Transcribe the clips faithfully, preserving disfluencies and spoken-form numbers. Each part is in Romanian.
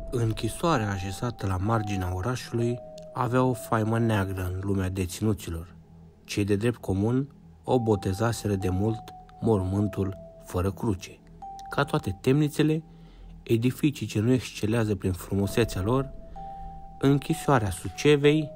Închisoarea așezată la marginea orașului avea o faimă neagră în lumea deținuților. Cei de drept comun o botezaseră de mult mormântul fără cruce. Ca toate temnițele, edificii ce nu excelează prin frumusețea lor, închisoarea Sucevei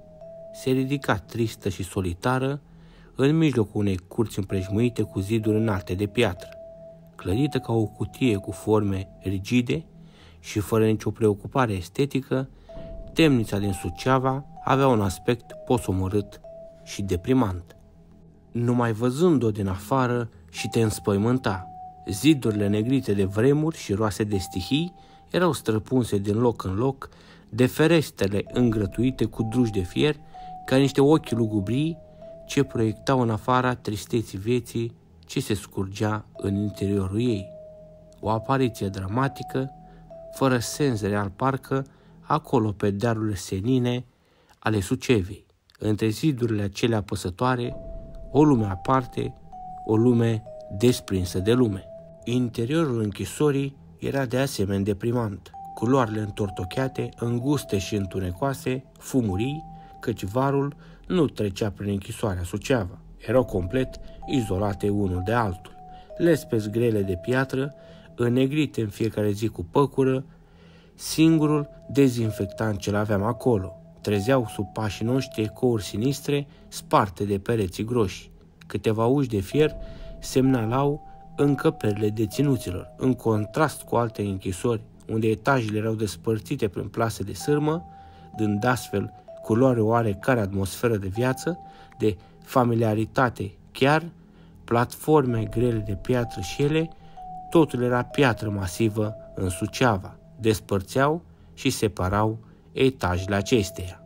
se ridica tristă și solitară în mijlocul unei curți împrejmuite cu ziduri înalte de piatră, clădită ca o cutie cu forme rigide și fără nicio preocupare estetică. Temnița din Suceava avea un aspect posomorât și deprimant. Numai văzând-o din afară și te înspăimânta. Zidurile negrite de vremuri și roase de stihii erau străpunse din loc în loc de ferestrele îngrătuite cu druși de fier, ca niște ochi lugubrii ce proiectau în afara tristeții vieții ce se scurgea în interiorul ei. O apariție dramatică, fără sens real parcă, acolo pe dealurile senine ale Sucevei, între zidurile acelea apăsătoare, o lume aparte, o lume desprinsă de lume. Interiorul închisorii era de asemenea deprimant, culoarele întortocheate, înguste și întunecoase, fumurii, căci varul nu trecea prin închisoarea Suceava. Erau complet izolate unul de altul. Lespezi grele de piatră, înnegrite în fiecare zi cu păcură, singurul dezinfectant ce l-aveam acolo. Trezeau sub pașii noștri ecouri sinistre, sparte de pereții groși. Câteva uși de fier semnalau încăperile deținuților, în contrast cu alte închisori, unde etajele erau despărțite prin plase de sârmă, dând astfel culoare oarecare atmosferă de viață, de familiaritate chiar, platforme grele de piatră și ele, totul era piatră masivă în Suceava, despărțeau și separau etajele acesteia.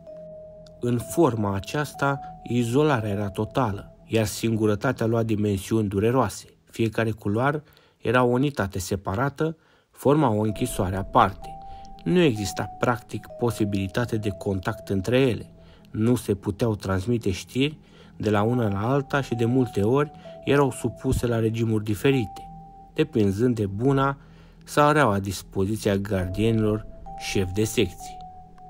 În forma aceasta, izolarea era totală, iar singurătatea lua dimensiuni dureroase. Fiecare culoar era o unitate separată, forma o închisoare aparte. Nu exista practic posibilitate de contact între ele. Nu se puteau transmite știri de la una la alta și de multe ori erau supuse la regimuri diferite, depinzând de buna sau reaua dispoziția gardienilor șefi de secții.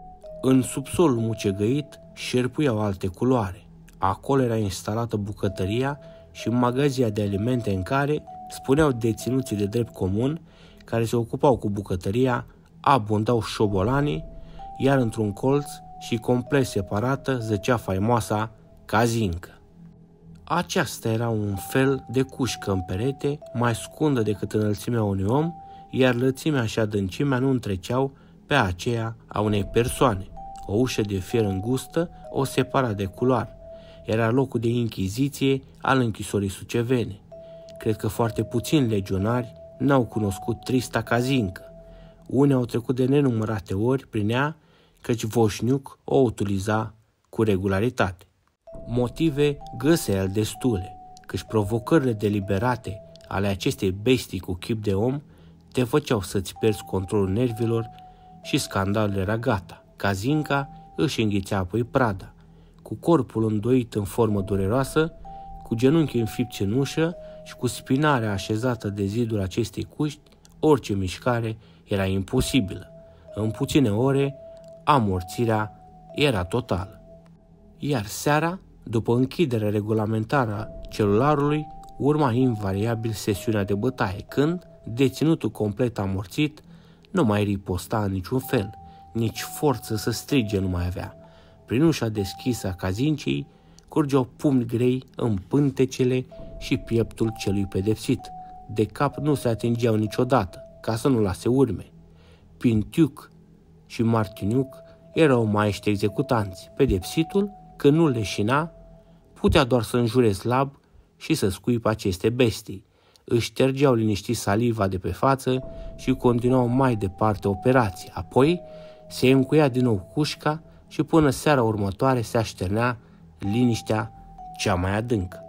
În subsolul mucegăit șerpuiau alte culoare. Acolo era instalată bucătăria și magazia de alimente în care, spuneau deținuții de drept comun, care se ocupau cu bucătăria, abundau șobolanii, iar într-un colț și complet separată zăcea faimoasa cazincă. Aceasta era un fel de cușcă în perete, mai scundă decât înălțimea unui om, iar lățimea și adâncimea nu întreceau pe aceea a unei persoane. O ușă de fier îngustă o separa de culoar. Era locul de inchiziție al închisorii sucevene. Cred că foarte puțini legionari n-au cunoscut trista cazincă. Unii au trecut de nenumărate ori prin ea, căci Voșniuc o utiliza cu regularitate. Motive găsea el destule, căci provocările deliberate ale acestei bestii cu chip de om te făceau să-ți pierzi controlul nervilor și scandalul era gata. Cazinca își înghițea apoi prada, cu corpul îndoit în formă dureroasă, cu genunchii înfipți în ușă și cu spinarea așezată de zidul acestei cuști, orice mișcare era imposibilă. În puține ore, amorțirea era totală. Iar seara, după închiderea regulamentară a celularului, urma invariabil sesiunea de bătaie, când, deținutul complet amorțit, nu mai riposta în niciun fel, nici forță să strige nu mai avea. Prin ușa deschisă a cazincii curgeau pumni grei în pântecele și pieptul celui pedepsit. De cap nu se atingeau niciodată, ca să nu lase urme. Pintiuc și Martiniuc erau maiești executanți. Pedepsitul, când nu leșina, putea doar să înjure slab și să scuipă aceste bestii. Își ștergeau liniștit saliva de pe față și continuau mai departe operația. Apoi se încuia din nou cușca și până seara următoare se așternea liniștea cea mai adâncă.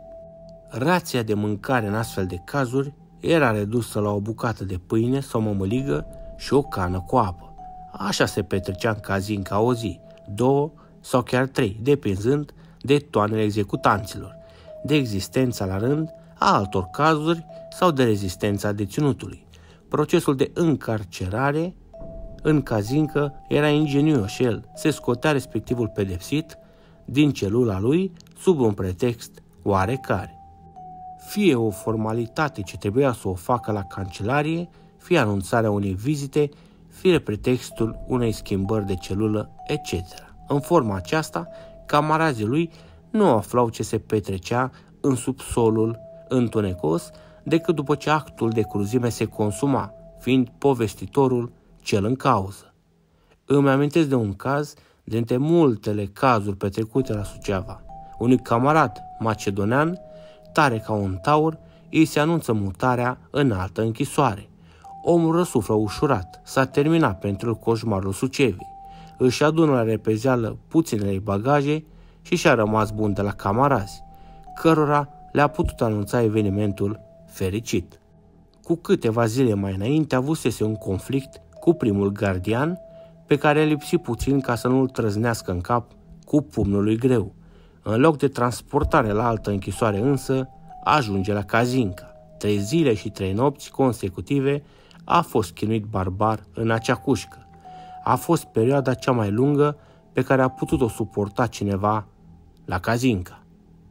Rația de mâncare în astfel de cazuri era redusă la o bucată de pâine sau mămăligă și o cană cu apă. Așa se petrecea în cazinca o zi, două sau chiar trei, depinzând de toanele executanților, de existența la rând a altor cazuri sau de rezistența deținutului. Procesul de încarcerare în cazincă era ingenios el, se scotea respectivul pedepsit din celula lui sub un pretext oarecare. Fie o formalitate ce trebuia să o facă la cancelarie, fie anunțarea unei vizite, fie pretextul unei schimbări de celulă, et cetera. În forma aceasta, camarazii lui nu aflau ce se petrecea în subsolul întunecos decât după ce actul de cruzime se consuma, fiind povestitorul cel în cauză. Îmi amintesc de un caz dintre multele cazuri petrecute la Suceava. Unui camarad macedonean, tare ca un taur, îi se anunță mutarea în altă închisoare. Omul răsuflă ușurat, s-a terminat pentru coșmarul Sucevii. Își adună la repezeală puținele bagaje și și-a rămas bun de la camarazi, cărora le-a putut anunța evenimentul fericit. Cu câteva zile mai înainte avusese un conflict cu primul gardian, pe care a lipsit puțin ca să nu-l trăznească în cap cu pumnul lui greu. În loc de transportare la altă închisoare însă, ajunge la Cazinca. Trei zile și trei nopți consecutive a fost chinuit barbar în acea cușcă. A fost perioada cea mai lungă pe care a putut-o suporta cineva la Cazinca.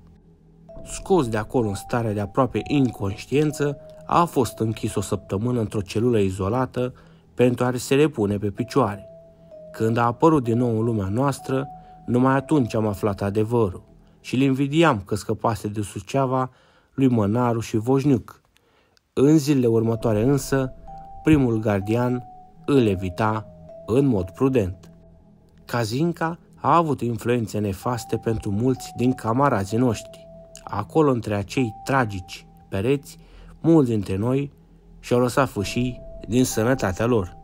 Scos de acolo în stare de aproape inconștiență, a fost închis o săptămână într-o celulă izolată pentru a se repune pe picioare. Când a apărut din nou în lumea noastră, numai atunci am aflat adevărul și îl invidiam că scăpase de Suceava lui Mănaru și Voșniuc. În zilele următoare însă, primul gardian îl evita în mod prudent. Cazinca a avut influențe nefaste pentru mulți din camarazii noștri. Acolo, între acei tragici pereți, mulți dintre noi și-au lăsat fâșii din sănătatea lor.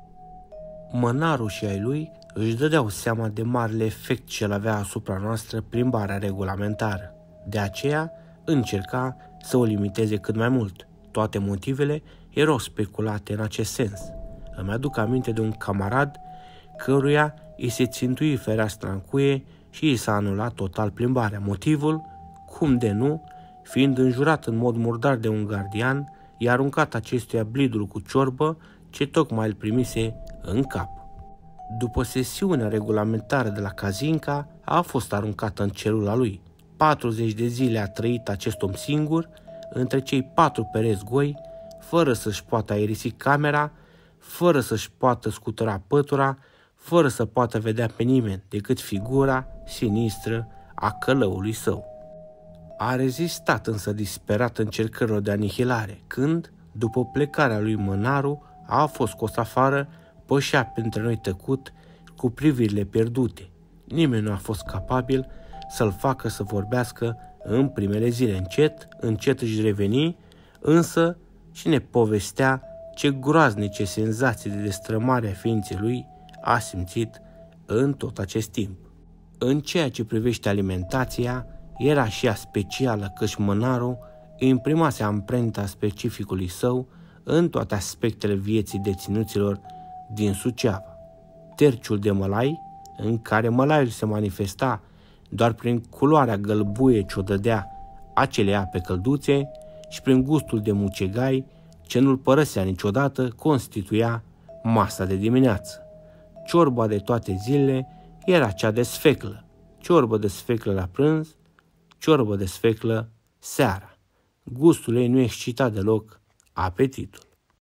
Mănaru și ai lui își dădeau seama de marele efect ce îl avea asupra noastră plimbarea regulamentară. De aceea încerca să o limiteze cât mai mult. Toate motivele erau speculate în acest sens. Îmi aduc aminte de un camarad căruia îi se țintui fereastra în cuie și îi s-a anulat total plimbarea. Motivul, cum de nu, fiind înjurat în mod murdar de un gardian, i-a aruncat acestuia blidul cu ciorbă ce tocmai îl primise în cap. După sesiunea regulamentară de la Cazinca, a fost aruncat în celula lui. patruzeci de zile a trăit acest om singur, între cei patru pereți goi, fără să-și poată aerisi camera, fără să-și poată scutura pătura, fără să poată vedea pe nimeni decât figura sinistră a călăului său. A rezistat însă disperat încercărilor de anihilare, când, după plecarea lui Mănaru, a fost scos afară, pășea printre noi tăcut, cu privirile pierdute. Nimeni nu a fost capabil să-l facă să vorbească în primele zile. Încet, încet își reveni, însă și ne povestea ce groaznice senzații de destrămare a ființei lui a simțit în tot acest timp. În ceea ce privește alimentația, era și ea specială, căci Mănaru imprimase amprenta specificului său în toate aspectele vieții deținuților din Suceava. Terciul de mălai, în care mălaiul se manifesta doar prin culoarea gălbuie ce o dădea acelei ape călduțe și prin gustul de mucegai ce nu-l părăsea niciodată, constituia masa de dimineață. Ciorba de toate zilele era cea de sfeclă, ciorbă de sfeclă la prânz, ciorbă de sfeclă seara. Gustul ei nu excita deloc apetitul.